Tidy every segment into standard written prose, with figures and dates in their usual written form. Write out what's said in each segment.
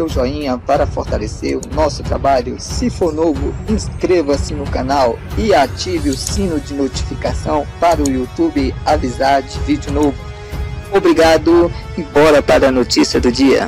seu joinha para fortalecer o nosso trabalho. Se for novo, inscreva-se no canal e ative o sino de notificação para o YouTube avisar de vídeo novo. Obrigado e bora para a notícia do dia.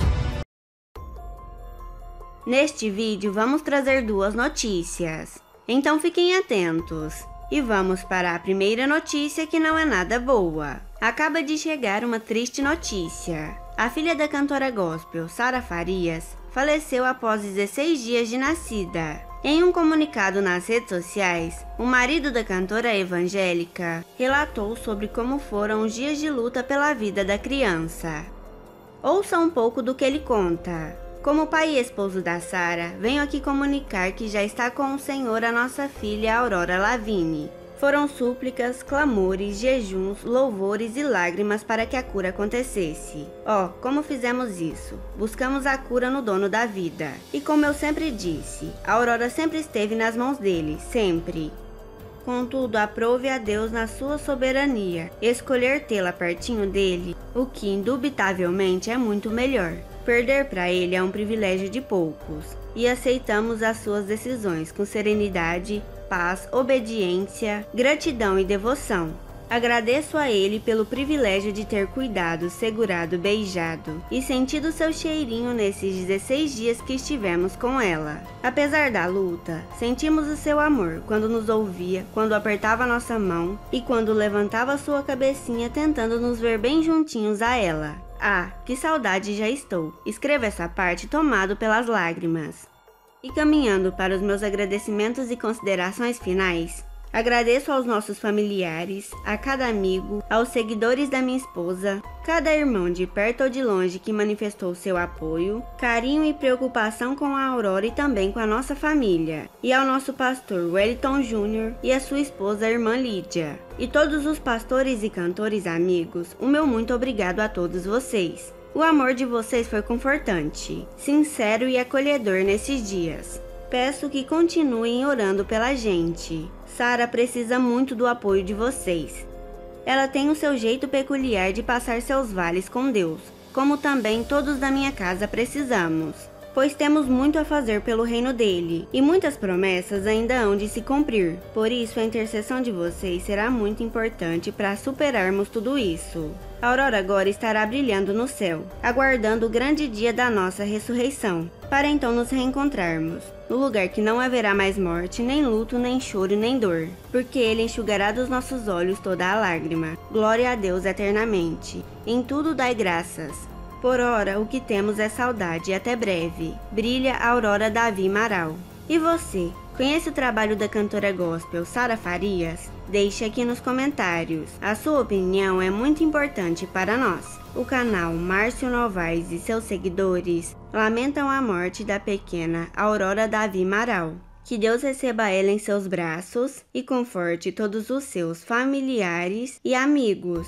Neste vídeo vamos trazer duas notícias, então fiquem atentos. E vamos para a primeira notícia, que não é nada boa. Acaba de chegar uma triste notícia. A filha da cantora gospel, Sara Farias, faleceu após 16 dias de nascida. Em um comunicado nas redes sociais, o marido da cantora evangélica relatou sobre como foram os dias de luta pela vida da criança. Ouça um pouco do que ele conta. Como pai e esposo da Sara, venho aqui comunicar que já está com o Senhor a nossa filha Aurora Lavigne. Foram súplicas, clamores, jejuns, louvores e lágrimas para que a cura acontecesse. Como fizemos isso? Buscamos a cura no dono da vida. E como eu sempre disse, a Aurora sempre esteve nas mãos dele, sempre. Contudo, aprove a Deus na sua soberania escolher tê-la pertinho dele, o que indubitavelmente é muito melhor. Perder para ele é um privilégio de poucos, e aceitamos as suas decisões com serenidade, paz, obediência, gratidão e devoção. Agradeço a ele pelo privilégio de ter cuidado, segurado, beijado e sentido seu cheirinho nesses 16 dias que estivemos com ela. Apesar da luta, sentimos o seu amor quando nos ouvia, quando apertava nossa mão e quando levantava sua cabecinha tentando nos ver bem juntinhos a ela. Que saudade já estou. Escreva essa parte tomado pelas lágrimas. E caminhando para os meus agradecimentos e considerações finais, agradeço aos nossos familiares, a cada amigo, aos seguidores da minha esposa, cada irmão de perto ou de longe que manifestou seu apoio, carinho e preocupação com a Aurora e também com a nossa família, e ao nosso pastor Wellington Júnior e a sua esposa, a irmã Lídia. E todos os pastores e cantores amigos, o meu muito obrigado a todos vocês. O amor de vocês foi confortante, sincero e acolhedor nesses dias. Peço que continuem orando pela gente. Sara precisa muito do apoio de vocês. Ela tem o seu jeito peculiar de passar seus vales com Deus, como também todos da minha casa precisamos, pois temos muito a fazer pelo reino dele, e muitas promessas ainda hão de se cumprir. Por isso, a intercessão de vocês será muito importante para superarmos tudo isso. A Aurora agora estará brilhando no céu, aguardando o grande dia da nossa ressurreição, para então nos reencontrarmos, no lugar que não haverá mais morte, nem luto, nem choro, nem dor, porque ele enxugará dos nossos olhos toda a lágrima. Glória a Deus eternamente. Em tudo dai graças. Por ora, o que temos é saudade e até breve. Brilha Aurora Davi Maral. E você, conhece o trabalho da cantora gospel Sara Farias? Deixe aqui nos comentários. A sua opinião é muito importante para nós. O canal Márcio Novaes e seus seguidores lamentam a morte da pequena Aurora Davi Maral. Que Deus receba ela em seus braços e conforte todos os seus familiares e amigos.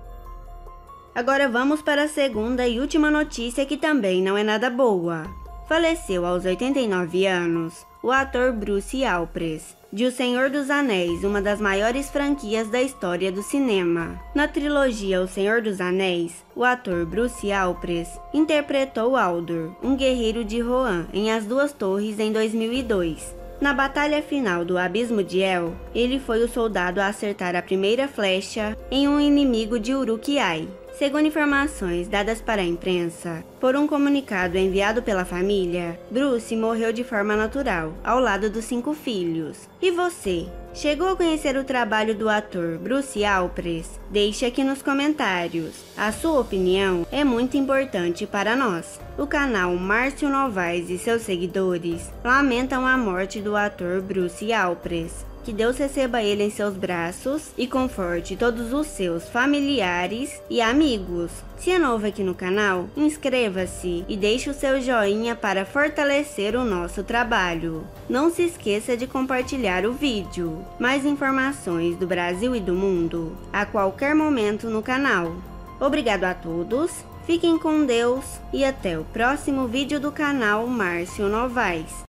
Agora vamos para a segunda e última notícia, que também não é nada boa. Faleceu aos 89 anos o ator Bruce Alpres, de O Senhor dos Anéis, uma das maiores franquias da história do cinema. Na trilogia O Senhor dos Anéis, o ator Bruce Alpres interpretou Aldor, um guerreiro de Rohan, em As Duas Torres em 2002. Na batalha final do Abismo de El, ele foi o soldado a acertar a primeira flecha em um inimigo de Uruk-hai. Segundo informações dadas para a imprensa, por um comunicado enviado pela família, Bruce morreu de forma natural, ao lado dos 5 filhos. E você? Chegou a conhecer o trabalho do ator Bruce Alpres? Deixe aqui nos comentários. A sua opinião é muito importante para nós. O canal Márcio Novaes e seus seguidores lamentam a morte do ator Bruce Alpres. Que Deus receba ele em seus braços e conforte todos os seus familiares e amigos. Se é novo aqui no canal, inscreva-se e deixe o seu joinha para fortalecer o nosso trabalho. Não se esqueça de compartilhar o vídeo. Mais informações do Brasil e do mundo a qualquer momento no canal. Obrigado a todos, fiquem com Deus e até o próximo vídeo do canal Márcio Novaes.